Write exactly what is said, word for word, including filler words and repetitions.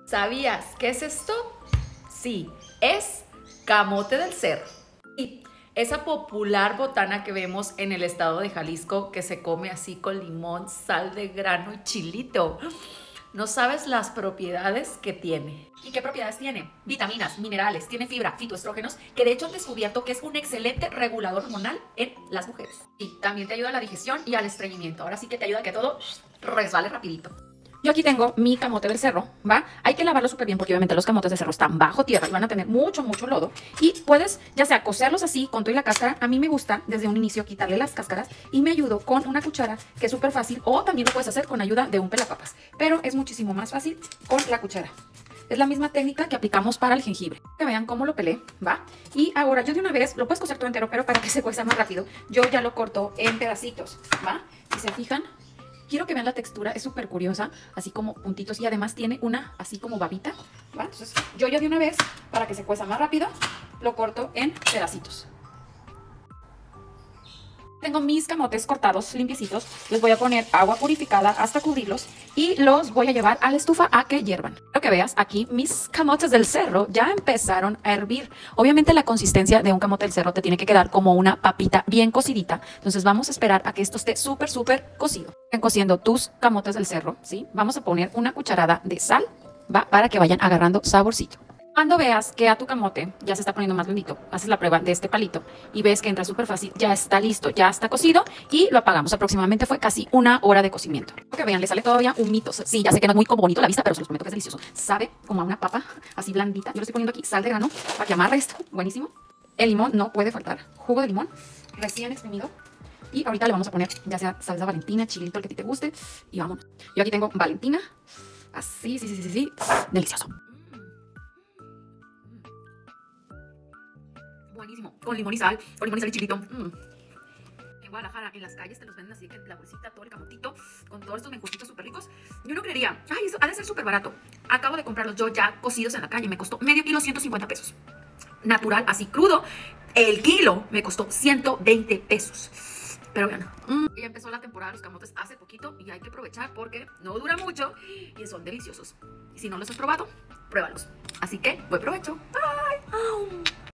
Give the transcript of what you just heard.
¿Sabías qué es esto? Sí, es camote del cerro. Y esa popular botana que vemos en el estado de Jalisco que se come así con limón, sal de grano y chilito. No sabes las propiedades que tiene. ¿Y qué propiedades tiene? Vitaminas, minerales, tiene fibra, fitoestrógenos, que de hecho han descubierto que es un excelente regulador hormonal en las mujeres. Y también te ayuda a la digestión y al estreñimiento. Ahora sí que te ayuda a que todo resbale rapidito. Yo aquí tengo mi camote del cerro, ¿va? Hay que lavarlo súper bien porque obviamente los camotes de cerro están bajo tierra y van a tener mucho, mucho lodo. Y puedes, ya sea cocerlos así con todo y la cáscara. A mí me gusta desde un inicio quitarle las cáscaras y me ayudo con una cuchara, que es súper fácil. O también lo puedes hacer con ayuda de un pelapapas, pero es muchísimo más fácil con la cuchara. Es la misma técnica que aplicamos para el jengibre. Que vean cómo lo pelé, ¿va? Y ahora yo de una vez, lo puedes cocer todo entero, pero para que se cueza más rápido, yo ya lo corto en pedacitos, ¿va? Si se fijan, quiero que vean la textura, es súper curiosa, así como puntitos y además tiene una así como babita, ¿va? Entonces yo ya de una vez, para que se cueza más rápido, lo corto en pedacitos. Tengo mis camotes cortados, limpiecitos, les voy a poner agua purificada hasta cubrirlos y los voy a llevar a la estufa a que hiervan. Quiero que veas, aquí mis camotes del cerro ya empezaron a hervir. Obviamente la consistencia de un camote del cerro te tiene que quedar como una papita bien cocidita, entonces vamos a esperar a que esto esté súper, súper cocido. Están cociendo tus camotes del cerro, ¿sí? Vamos a poner una cucharada de sal, ¿va? Para que vayan agarrando saborcito. Cuando veas que a tu camote ya se está poniendo más blandito, haces la prueba de este palito y ves que entra súper fácil, ya está listo, ya está cocido y lo apagamos. Aproximadamente fue casi una hora de cocimiento. Que vean, le sale todavía humito. Sí, ya sé que no es muy como bonito a la vista, pero se los prometo que es delicioso. Sabe como a una papa así blandita. Yo le estoy poniendo aquí sal de grano para que amarre esto. Buenísimo. El limón no puede faltar. Jugo de limón recién exprimido. Y ahorita le vamos a poner ya sea salsa Valentina, chilito, el que a ti te guste. Y vámonos. Yo aquí tengo Valentina. Así, sí, sí, sí, sí, sí. Delicioso. Buenísimo, con limón y sal, con limón y sal y chilito. Mm. En Guadalajara, en las calles te los venden así, que la bolsita, todo el camotito, con todos estos menjustitos súper ricos. Yo no creería, ay, eso ha de ser súper barato. Acabo de comprarlos yo ya cocidos en la calle, me costó medio kilo ciento cincuenta pesos. Natural, así crudo, el kilo me costó ciento veinte pesos. Pero bueno, mm. ya empezó la temporada de los camotes hace poquito y hay que aprovechar porque no dura mucho y son deliciosos. Y si no los has probado, pruébalos. Así que, buen provecho. Bye.